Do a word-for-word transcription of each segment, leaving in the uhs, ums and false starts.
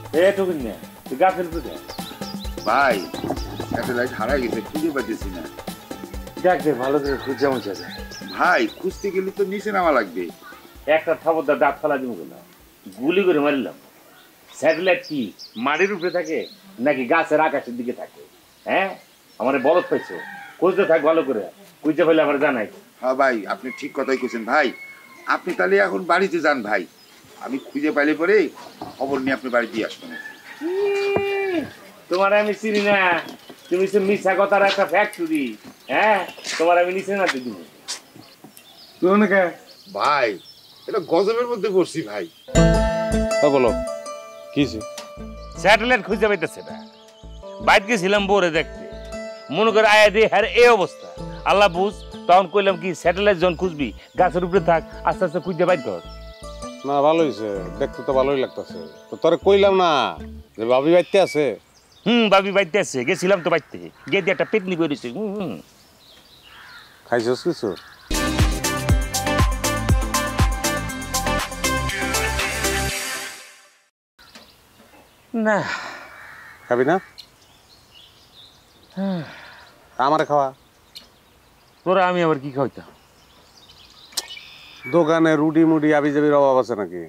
এ টুকুন না তুই গাছের উপরে ভাই স্যাটেলাইট হারাই গেছে, খুঁজে পাচ্ছি না। দেখ দে ভালো করে খুঁজে মুছে যায়। ভাই খুঁজতে গেলে তো নিচে নামা লাগবে। একটা থাবদার দাঁত ফেলা দিব না, গুলি করে মারিলাম। স্যাটেলাইট কি মাটির উপরে থাকে নাকি গাছের আকাশের দিকে থাকে? হ্যাঁ আমার বলদ পাইছো, খুঁজতে থাক ভালো করে, খুঁজে পেলে আমার জানাই। হ্যাঁ ভাই আপনি ঠিক কথাই কইছেন ভাই। আপনি তাহলে এখন বাড়িতে যান ভাই, আমি খুঁজে পাইলে পরে খবর নিয়ে আপনি বাড়ি দিয়ে আসবেন। তোমার আমি চিনি না, তুমি সে মিশা কথার একটা ফ্যাক্টরি। হ্যাঁ তোমার আমি নিচে না দিব ভাই এটা গজবের মধ্যে পড়ছি ভাই। বলো কি স্যাটেলাইট খুঁজে পাইতেছে না, বাইরে গেছিলাম বোরে দেখতে, মনে করে আয়া দিয়ে হ্যাঁ এই অবস্থা। আল্লাহ বুঝ, তখন কইলাম কি স্যাটেলাইট যখন খুঁজবি গাছের উপরে থাক, আস্তে আস্তে খুঁজে বাইর কর। না ভালো হয়েছে, দেখতে তো ভালোই লাগতেছে। তো তোরে কইলাম না যে ভাবি বাইতে আছে? হুম ভাবি বাইতে আছে, গেছিলাম তো বাইতে, গিয়ে দিয়ে একটা পিকনিক করেছি। হুম খাইছস কিছু? না। খাবি না? আমারে খাওয়া। তোরা আমি আবার কি খাইতাম? দোকানে রুটি মুটি আবি যাবির অভাব আছে নাকি?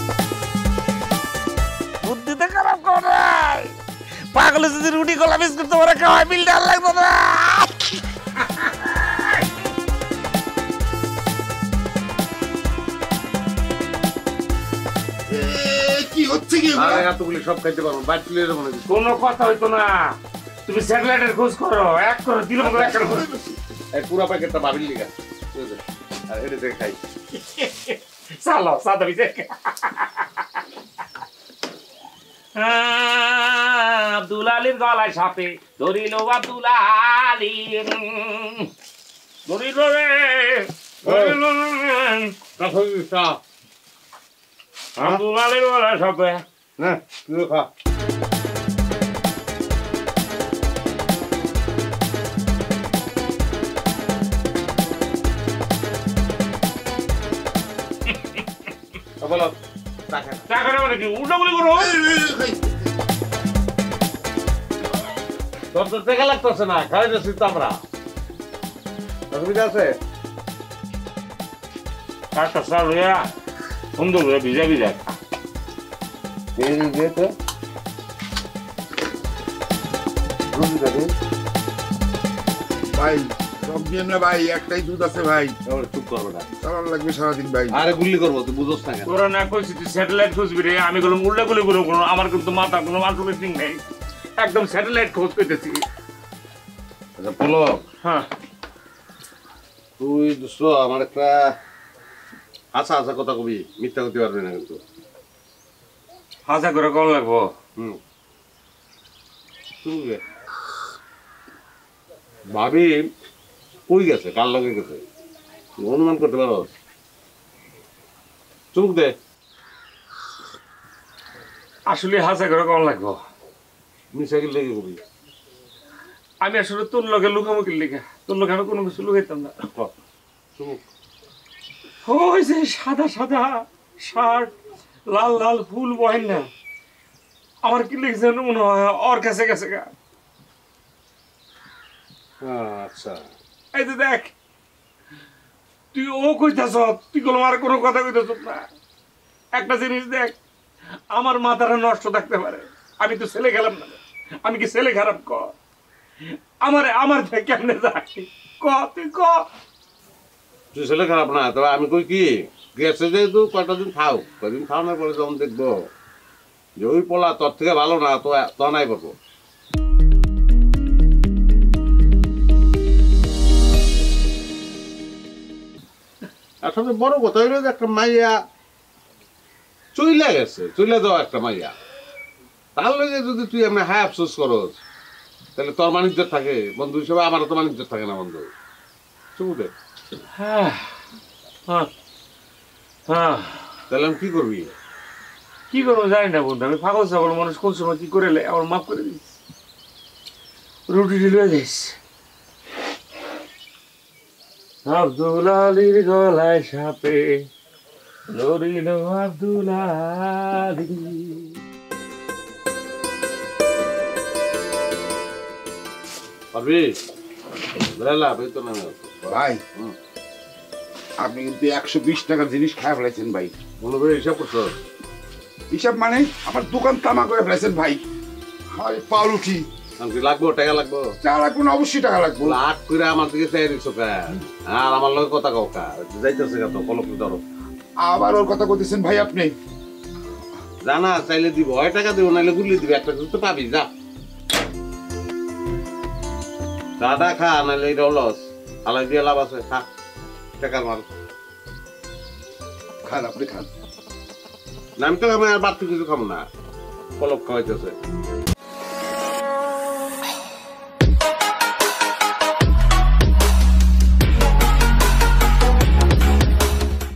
বুদ্ধিতে খারাপ করাই পাগলে যদি রুটি কলা বিস্কুট তোমার খাওয়াই বিল ডাল লাগতো না। কি হচ্ছে কি? এতগুলি সব খাইতে পারবো, বাইট তুলে দেবো নাকি? কোনো কথা হইতো না, তুমি স্যাটেলাইটের খোঁজ করো, এক করো দিল মতো এক করো। এই পুরা প্যাকেটটা ভাবির লিগা আর এটা দেখে খাই। চালো সাদা বিজে আব্দুল আলীর গলায় সাপে ধরিল, আব্দুল আলী ধরিল রে ধরিল আব্দুল আলীর গলায় সাপে। না তুই খা। বলো টাকা মানে কি উল্টা গুলি করো? তোর তো টাকা লাগতেছে না, খাই যাচ্ছি তো আমরা। অসুবিধা আছে? কাজটা সার হইয়া সুন্দর করে ভিজা ভিজা ভাই সব দিয়ে না ভাই, একটাই দুধ আছে ভাই। চুপ করবো না, চালান লাগবে সারাদিন ভাই। আরে গুলি করবো, তুই বুঝোস না কেন? তোরা না কইছি তুই স্যাটেলাইট খুঁজবি রে, আমি বললাম উল্টা গুলি করে কোনো, আমার কিন্তু মাথা কোনো আসলে ঠিক নেই, একদম স্যাটেলাইট খোঁজ পেতেছি। আচ্ছা বলো, হ্যাঁ তুই দোস্ত আমার একটা আশা আশা কথা কবি, মিথ্যা করতে পারবি না কিন্তু। হাসা করে কম লাগবো। হুম শুনবে ভাবি কই গেছে, কার লগে গেছে অনুমান করতে পারো? চুপ দে। আসলে হাসা করে কম লাগবো। মিশাইল লেগে কবি। আমি আসলে তোর লগে লুকামুকির লেখা, তোর লগে আমি কোনো কিছু লুকাইতাম না। চুপ। ওই যে সাদা সাদা শার্ট, লাল লাল ফুল বহেন না, আমার কি লিখছে মনে হয় ওর কাছে গেছে গা। আচ্ছা এই যে দেখ, তুই ও কইতাছ, তুই কোনো আর কোনো কথা কইতাছ না। একটা জিনিস দেখ, আমার মাথাটা নষ্ট থাকতে পারে, আমি তো ছেলে খেলাম না, আমি কি ছেলে খারাপ? ক আমার আমার কেমনে যাই ক, তুই ক। তুই ছেলে খারাপ না, তবে আমি কই কি গেছে যেহেতু কয়টা দিন খাও, কয়দিন খাওয়ানোর পরে যখন দেখবো যে ওই পোলা তোর থেকে ভালো না, তো তো নাই পাবো। আসলে বড় কথা হইলো যে একটা মাইয়া চইলা গেছে, চইলা যাওয়া একটা মাইয়া, তার লগে যদি তুই এমনি হায় আফসোস করস তাহলে তোর মানিজ্য থাকে বন্ধু হিসেবে, আমারও তো মানিজ্য থাকে না বন্ধু। চুমুটে হ্যাঁ হ্যাঁ, তাহলে আমি কি করবি? কি করবো জানি না বন্ধু, আমি পাগল ছাগল মানুষ, কোন সময় কি করে আমার মাফ করে দিস, রুটি লয়ে দিস। আব্দুল আলীর গলায় সাপে ধরিল আব্দুল আলী। পারবি বেলা বেতো না ভাই আপনি কিন্তু একশো বিশ টাকার জিনিস খায় ফেলেছেন ভাই। মনে করে হিসাব করছো হিসাব মানে আমার দোকান তামা করে ফেলেছেন ভাই। হাই পাউরুটি কি লাগবো টাকা লাগবো টাকা লাগবো না, অবশ্যই টাকা লাগবো। লাখ করে আমার দিকে চাই দিচ্ছ আর আমার লোক কথা কাউকা যাইতেছে কত কলক ধরো আবার ওর কথা বলতেছেন ভাই আপনি। জানা চাইলে দিব হয় টাকা দিব নাইলে গুলি দিবি একটা কিছু তো পাবি যা দাদা খা নাইলে এটা লস আলাই দিয়ে লাভ আছে খা টাকার মাল খান আপনি খান। না আমি তো আমি আর বাড়তি কিছু খাবো না কলক খাওয়াইতেছে